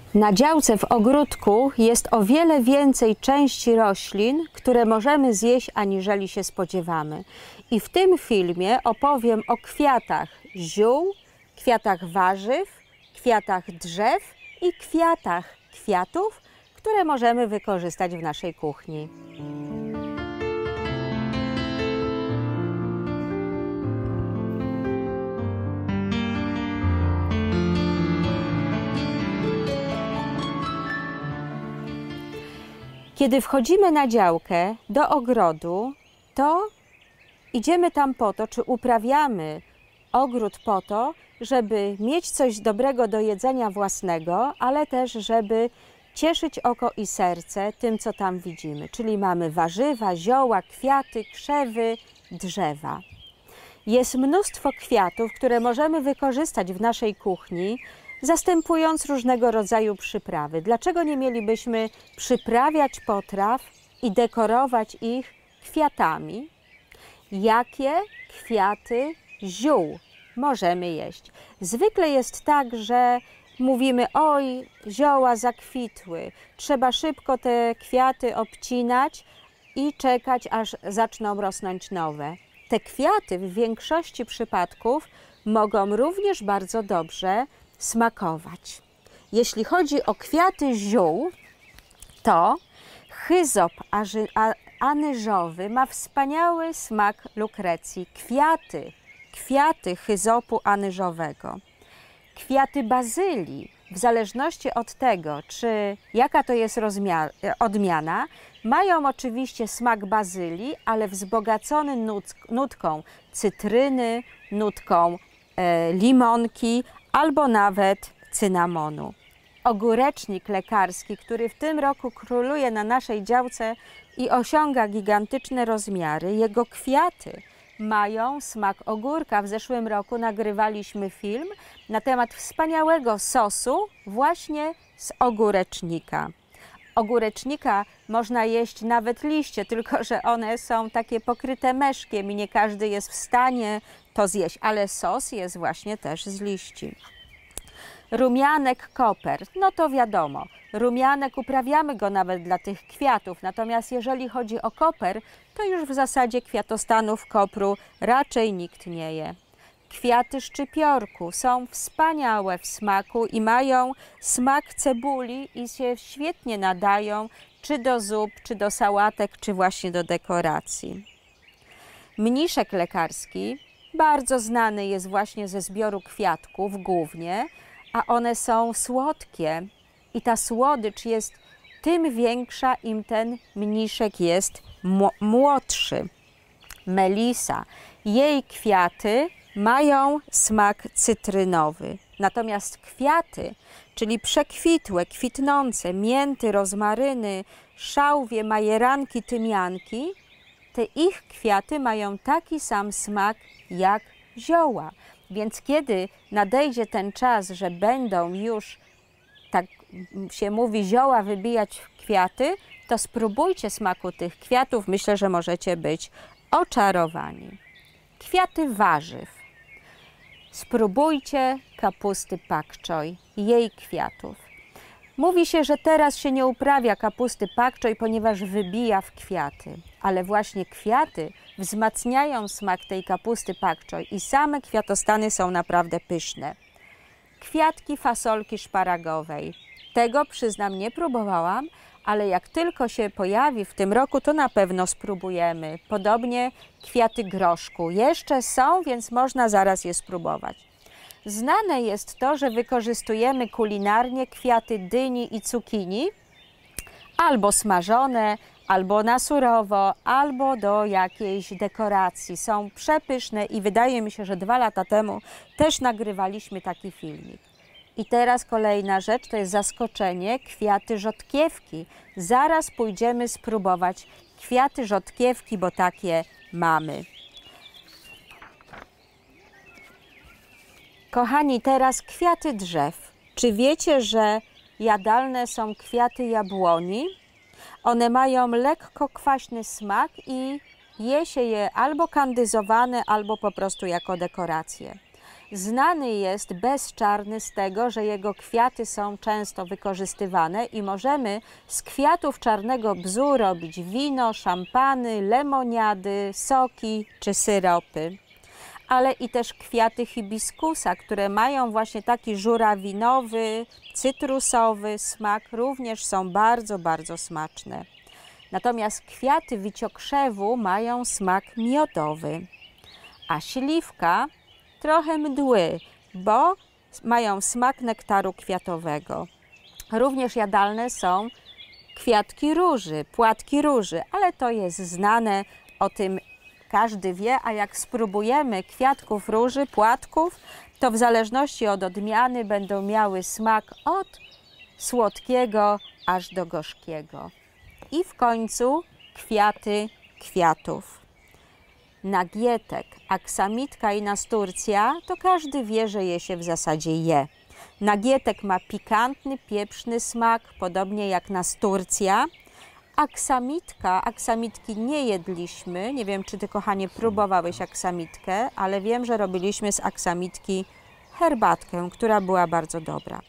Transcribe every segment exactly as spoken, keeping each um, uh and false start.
Na działce w ogródku jest o wiele więcej części roślin, które możemy zjeść, aniżeli się spodziewamy. I w tym filmie opowiem o kwiatach ziół, kwiatach warzyw, kwiatach drzew i kwiatach kwiatów, które możemy wykorzystać w naszej kuchni. Kiedy wchodzimy na działkę do ogrodu, to idziemy tam po to, czy uprawiamy ogród po to, żeby mieć coś dobrego do jedzenia własnego, ale też żeby cieszyć oko i serce tym, co tam widzimy. Czyli mamy warzywa, zioła, kwiaty, krzewy, drzewa. Jest mnóstwo kwiatów, które możemy wykorzystać w naszej kuchni, zastępując różnego rodzaju przyprawy. Dlaczego nie mielibyśmy przyprawiać potraw i dekorować ich kwiatami? Jakie kwiaty ziół możemy jeść? Zwykle jest tak, że mówimy: oj, zioła zakwitły, trzeba szybko te kwiaty obcinać i czekać, aż zaczną rosnąć nowe. Te kwiaty w większości przypadków mogą również bardzo dobrze smakować. Jeśli chodzi o kwiaty ziół, to hyzop anyżowy ma wspaniały smak lukrecji. Kwiaty, kwiaty hyzopu anyżowego, kwiaty bazylii, w zależności od tego, czy jaka to jest odmiana, mają oczywiście smak bazylii, ale wzbogacony nut, nutką cytryny, nutką e, limonki albo nawet cynamonu. Ogórecznik lekarski, który w tym roku króluje na naszej działce i osiąga gigantyczne rozmiary, jego kwiaty mają smak ogórka. W zeszłym roku nagrywaliśmy film na temat wspaniałego sosu właśnie z ogórecznika. Ogórecznika można jeść nawet liście, tylko że one są takie pokryte meszkiem i nie każdy jest w stanie to zjeść, ale sos jest właśnie też z liści. Rumianek koper, no to wiadomo, rumianek uprawiamy go nawet dla tych kwiatów, natomiast jeżeli chodzi o koper, to już w zasadzie kwiatostanów kopru raczej nikt nie je. Kwiaty szczypiorku są wspaniałe w smaku i mają smak cebuli i się świetnie nadają czy do zup, czy do sałatek, czy właśnie do dekoracji. Mniszek lekarski bardzo znany jest właśnie ze zbioru kwiatków głównie, a one są słodkie i ta słodycz jest tym większa, im ten mniszek jest młodszy. Melisa, jej kwiaty mają smak cytrynowy, natomiast kwiaty, czyli przekwitłe, kwitnące mięty, rozmaryny, szałwie, majeranki, tymianki, te ich kwiaty mają taki sam smak jak zioła. Więc kiedy nadejdzie ten czas, że będą już, tak się mówi, zioła wybijać w kwiaty, to spróbujcie smaku tych kwiatów. Myślę, że możecie być oczarowani. Kwiaty warzyw. Spróbujcie kapusty pak choi, jej kwiatów. Mówi się, że teraz się nie uprawia kapusty pak choi, ponieważ wybija w kwiaty, ale właśnie kwiaty wzmacniają smak tej kapusty pak choi i same kwiatostany są naprawdę pyszne. Kwiatki fasolki szparagowej. Tego, przyznam, nie próbowałam, ale jak tylko się pojawi w tym roku, to na pewno spróbujemy. Podobnie kwiaty groszku. Jeszcze są, więc można zaraz je spróbować. Znane jest to, że wykorzystujemy kulinarnie kwiaty dyni i cukinii, albo smażone, albo na surowo, albo do jakiejś dekoracji. Są przepyszne i wydaje mi się, że dwa lata temu też nagrywaliśmy taki filmik. I teraz kolejna rzecz, to jest zaskoczenie, kwiaty rzodkiewki. Zaraz pójdziemy spróbować kwiaty rzodkiewki, bo takie mamy. Kochani, teraz kwiaty drzew. Czy wiecie, że jadalne są kwiaty jabłoni? One mają lekko kwaśny smak i je się je albo kandyzowane, albo po prostu jako dekoracje. Znany jest bezczarny z tego, że jego kwiaty są często wykorzystywane i możemy z kwiatów czarnego bzu robić wino, szampany, lemoniady, soki czy syropy. Ale i też kwiaty hibiskusa, które mają właśnie taki żurawinowy, cytrusowy smak, również są bardzo, bardzo smaczne. Natomiast kwiaty wiciokrzewu mają smak miodowy, a śliwka trochę mdły, bo mają smak nektaru kwiatowego. Również jadalne są kwiatki róży, płatki róży, ale to jest znane, o tym każdy wie, a jak spróbujemy kwiatków róży, płatków, to w zależności od odmiany będą miały smak od słodkiego aż do gorzkiego. I w końcu kwiaty kwiatów. Nagietek, aksamitka i nasturcja to każdy wie, że je się w zasadzie je. Nagietek ma pikantny, pieprzny smak, podobnie jak nasturcja. Aksamitka, aksamitki nie jedliśmy, nie wiem, czy ty, kochanie, próbowałeś aksamitkę, ale wiem, że robiliśmy z aksamitki herbatkę, która była bardzo dobra.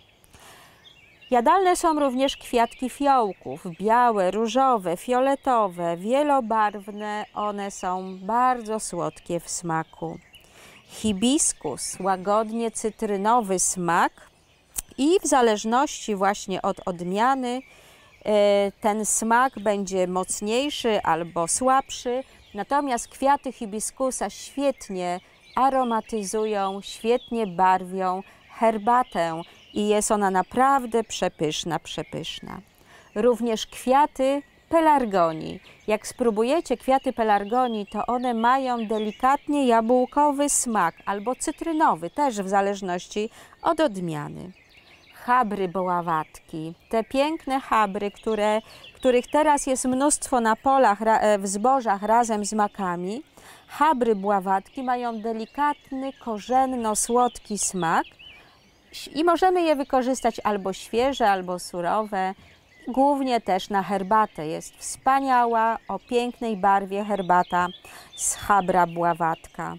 Jadalne są również kwiatki fiołków, białe, różowe, fioletowe, wielobarwne, one są bardzo słodkie w smaku. Hibiskus, łagodnie cytrynowy smak i w zależności właśnie od odmiany ten smak będzie mocniejszy albo słabszy, natomiast kwiaty hibiskusa świetnie aromatyzują, świetnie barwią herbatę i jest ona naprawdę przepyszna, przepyszna. Również kwiaty pelargonii. Jak spróbujecie kwiaty pelargonii, to one mają delikatnie jabłkowy smak albo cytrynowy, też w zależności od odmiany. Chabry boławatki, te piękne chabry, które, których teraz jest mnóstwo na polach, w zbożach razem z makami. Chabry boławatki mają delikatny, korzenno-słodki smak i możemy je wykorzystać albo świeże, albo surowe. Głównie też na herbatę. Jest wspaniała, o pięknej barwie herbata z chabra boławatka.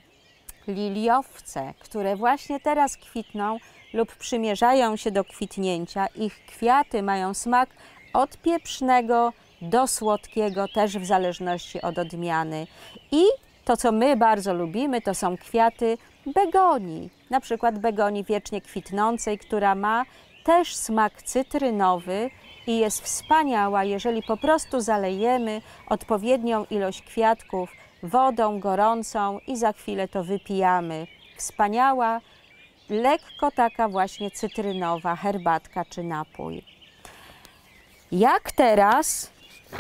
Liliowce, które właśnie teraz kwitną lub przymierzają się do kwitnięcia. Ich kwiaty mają smak od pieprznego do słodkiego, też w zależności od odmiany. I to, co my bardzo lubimy, to są kwiaty begonii. Na przykład begonii wiecznie kwitnącej, która ma też smak cytrynowy i jest wspaniała, jeżeli po prostu zalejemy odpowiednią ilość kwiatków wodą gorącą i za chwilę to wypijamy. Wspaniała, lekko taka właśnie cytrynowa herbatka czy napój. Jak teraz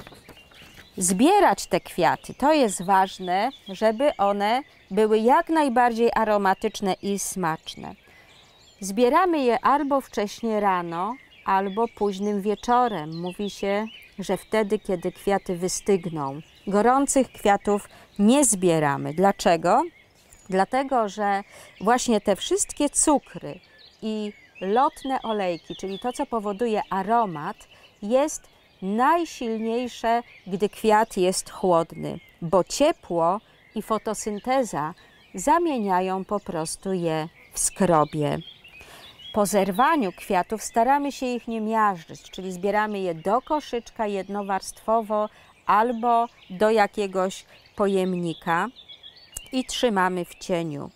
zbierać te kwiaty? To jest ważne, żeby one były jak najbardziej aromatyczne i smaczne. Zbieramy je albo wcześnie rano, albo późnym wieczorem. Mówi się, że wtedy, kiedy kwiaty wystygną. Gorących kwiatów nie zbieramy. Dlaczego? Dlatego, że właśnie te wszystkie cukry i lotne olejki, czyli to, co powoduje aromat, jest najsilniejsze, gdy kwiat jest chłodny, bo ciepło i fotosynteza zamieniają po prostu je w skrobie. Po zerwaniu kwiatów staramy się ich nie miażdżyć, czyli zbieramy je do koszyczka jednowarstwowo albo do jakiegoś pojemnika i trzymamy w cieniu.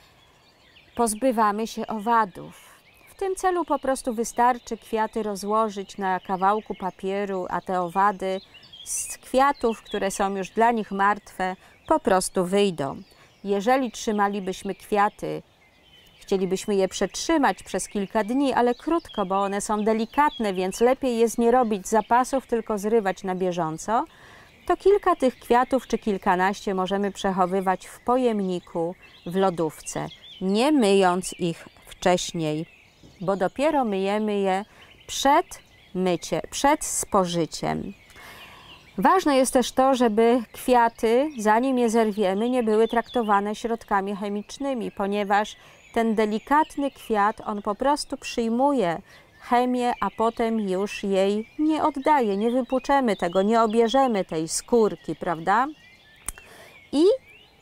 Pozbywamy się owadów. W tym celu po prostu wystarczy kwiaty rozłożyć na kawałku papieru, a te owady z kwiatów, które są już dla nich martwe, po prostu wyjdą. Jeżeli trzymalibyśmy kwiaty, chcielibyśmy je przetrzymać przez kilka dni, ale krótko, bo one są delikatne, więc lepiej jest nie robić zapasów, tylko zrywać na bieżąco, to kilka tych kwiatów czy kilkanaście możemy przechowywać w pojemniku, w lodówce, nie myjąc ich wcześniej, bo dopiero myjemy je przed myciem, przed spożyciem. Ważne jest też to, żeby kwiaty, zanim je zerwiemy, nie były traktowane środkami chemicznymi, ponieważ ten delikatny kwiat, on po prostu przyjmuje chemię, a potem już jej nie oddaje, nie wypłuczemy tego, nie obierzemy tej skórki, prawda? I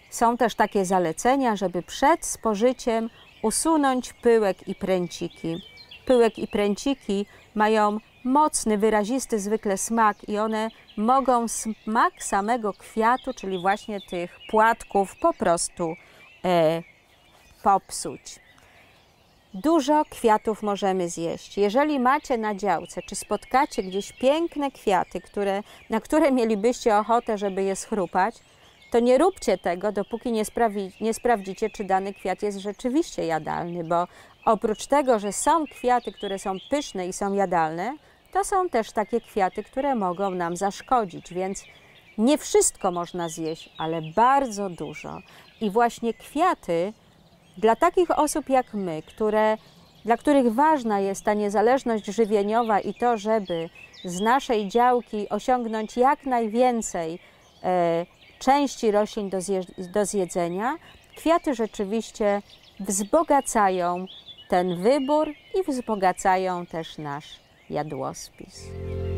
Są też takie zalecenia, żeby przed spożyciem usunąć pyłek i pręciki. Pyłek i pręciki mają mocny, wyrazisty zwykle smak i one mogą smak samego kwiatu, czyli właśnie tych płatków, po prostu e, popsuć. Dużo kwiatów możemy zjeść. Jeżeli macie na działce, czy spotkacie gdzieś piękne kwiaty, które, na które mielibyście ochotę, żeby je schrupać, to nie róbcie tego, dopóki nie, sprawi, nie sprawdzicie, czy dany kwiat jest rzeczywiście jadalny, bo oprócz tego, że są kwiaty, które są pyszne i są jadalne, to są też takie kwiaty, które mogą nam zaszkodzić, więc nie wszystko można zjeść, ale bardzo dużo. I właśnie kwiaty dla takich osób jak my, które, dla których ważna jest ta niezależność żywieniowa i to, żeby z naszej działki osiągnąć jak najwięcej e, części roślin do, zje, do zjedzenia, kwiaty rzeczywiście wzbogacają ten wybór i wzbogacają też nasz jadłospis.